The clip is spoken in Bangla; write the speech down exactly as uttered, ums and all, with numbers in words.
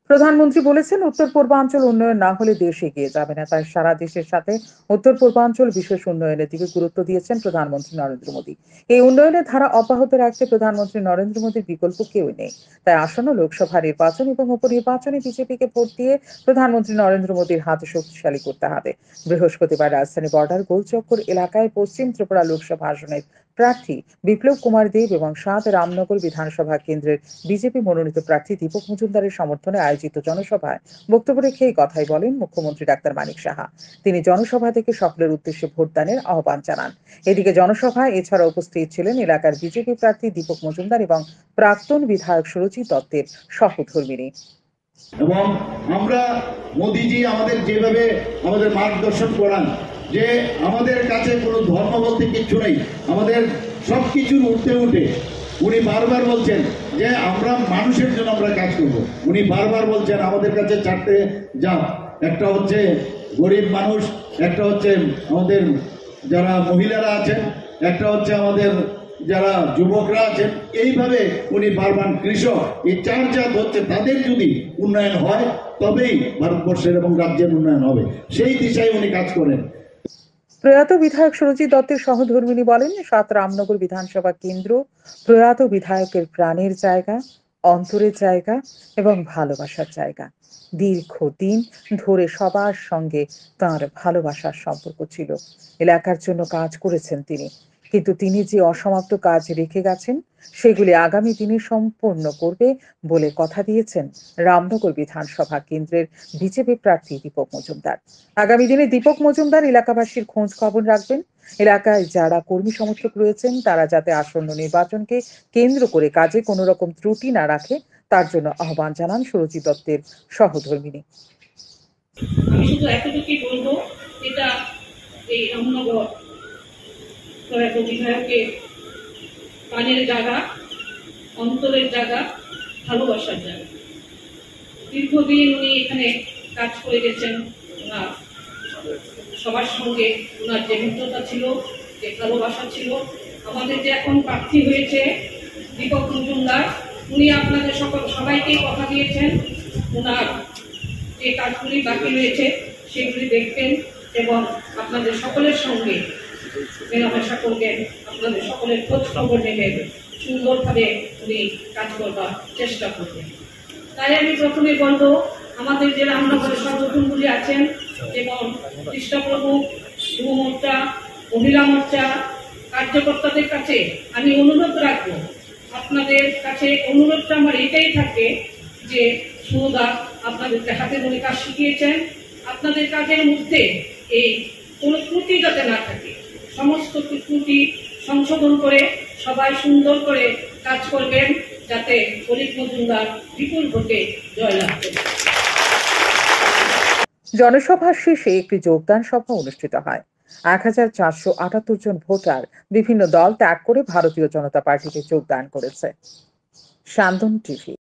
প্রধানমন্ত্রী বলেছেন, উত্তর পূর্বাঞ্চল উন্নয়ন না হলে দেশ এগিয়ে যাবে না। তাই সারা দেশের সাথে উত্তর পূর্বাঞ্চল বিশেষ উন্নয়নের দিকে গুরুত্ব দিয়েছেন প্রধানমন্ত্রী নরেন্দ্র মোদী। এই উন্নয়নের ধারা অব্যাহত রাখতে প্রধানমন্ত্রী নরেন্দ্র মোদীর বিকল্প কেউই নেই। তাই আসন্ন লোকসভা নির্বাচন এবং উপনির্বাচনে বিজেপিকে ভোট দিয়ে প্রধানমন্ত্রী নরেন্দ্র মোদীর হাত শক্তিশালী করতে হবে। বৃহস্পতিবার রাজধানী বর্ডার গোলচক্কর এলাকায় পশ্চিম ত্রিপুরা লোকসভা আসনের প্রার্থী বিপ্লব কুমার দেব এবং সাত রামনগর বিধানসভা কেন্দ্রের বিজেপি মনোনীত প্রার্থী দীপক মজুমদারের সমর্থনে আয়োজিত জনসভায় বক্তব্য রেখে এই কথাই বলেন মুখ্যমন্ত্রী ডাক্তার মানিক সাহা। তিনি জনসভা থেকে সকলের উদ্দেশ্যে ভোটদানের আহ্বান জানান। এদিকে জনসভায় এছাড়া উপস্থিত ছিলেন এলাকার বিজেপি প্রার্থী দীপক মজুমদার এবং প্রাক্তন বিধায়ক সুরজিৎ দত্তের সহধর্মিণী। এবং আমরা মোদিজি আমাদের যেভাবে আমাদের মার্গদর্শন করান যে আমাদের কাছে কোনো ধর্ম বলতে কিচ্ছু নেই, আমাদের সব কিছুর উঠতে উঠে উনি বারবার বলছেন যে আমরা মানুষের জন্য আমরা কাজ করব। উনি বারবার বলছেন আমাদের কাছে চারটে জাত, একটা হচ্ছে গরিব মানুষ, একটা হচ্ছে আমাদের যারা মহিলারা আছেন, একটা হচ্ছে আমাদের যারা যুবকরা আছেন। এইভাবে উনি বারবার কৃষক, এই চার জাত হচ্ছে তাদের যদি উন্নয়ন হয় তবেই ভারতবর্ষের এবং রাজ্যের উন্নয়ন হবে, সেই দিশায় উনি কাজ করেন। প্রয়াত বিধায়ক সুরজিৎ দত্তের সহধর্মিণী বলেন, সাত রামনগর বিধানসভা কেন্দ্র প্রয়াত বিধায়কের প্রাণের জায়গা, অন্তরের জায়গা এবং ভালোবাসার জায়গা। দীর্ঘদিন ধরে সবার সঙ্গে তাঁর ভালোবাসার সম্পর্ক ছিল। এলাকার জন্য কাজ করেছেন তিনি, কিন্তু তিনি যে অসমাপ্ত কাজ রেখে গেছেন সেগুলি আগামী দিনে সম্পূর্ণ করবে বলে কথা দিয়েছেন রামনগর বিধানসভা কেন্দ্রের বিজেপি প্রার্থী দীপক মজুমদার। আগামী দিনে দীপক মজুমদার এলাকাবাসীর খোঁজ খবর রাখবেন। এলাকায় যারা কর্মী সমর্থক রয়েছেন তারা যাতে আসন্ন নির্বাচনকে কেন্দ্র করে কাজে কোনো রকম ত্রুটি না রাখে তার জন্য আহ্বান জানান সুরজিৎ দত্তের সহধর্মিণী। আমি শুধু এতটুকুই বলবো, এটা এই রামনগর প্রয়াত বিধায়কের প্রাণের জায়গা, অন্তরের জায়গা, ভালোবাসার জায়গা। দীর্ঘদিন উনি এখানে কাজ করে গেছেন। ওনার সবার সঙ্গে ওনার যে মিত্রতা ছিল, যে ভালোবাসা ছিল। আমাদের যে এখন প্রার্থী হয়েছে দীপক মজুমদার, উনি আপনাদের সকল সবাইকেই কথা দিয়েছেন ওনার যে কাজগুলি বাকি রয়েছে সেগুলি দেখবেন এবং আপনাদের সকলের সঙ্গে মেলামেশা করবেন, আপনাদের সকলের খোঁজ খবর নেবেন, সুন্দরভাবে উনি কাজ করবার চেষ্টা করবেন। তাই আমি প্রথমে বলবো, আমাদের যে রামনগরের সংগঠনগুলি আছেন যেমন কৃষ্ণপ্রভু, যুব মোর্চা, মহিলা মোর্চা, কার্যকর্তাদের কাছে আমি অনুরোধ রাখবো, আপনাদের কাছে অনুরোধটা আমার এটাই থাকে যে সুদা আপনাদেরকে হাতে ধরে কাজ শিখিয়েছেন, আপনাদের কাজের মধ্যে এই কোনো ত্রুটি যাতে না থাকে, সমস্ত ত্রুটি সংশোধন করে সবাই সুন্দর করে কাজ করবেন যাতে দীপক মজুমদার বিপুল ভোটে জয়লাভ করে। জনসভার শেষে একটি যোগদান সভা অনুষ্ঠিত হয়। এক হাজার চারশো আটাত্তর জন ভোটার বিভিন্ন দল ত্যাগ করে ভারতীয় জনতা পার্টিতে যোগদান করেছে। শান্তন টিভি।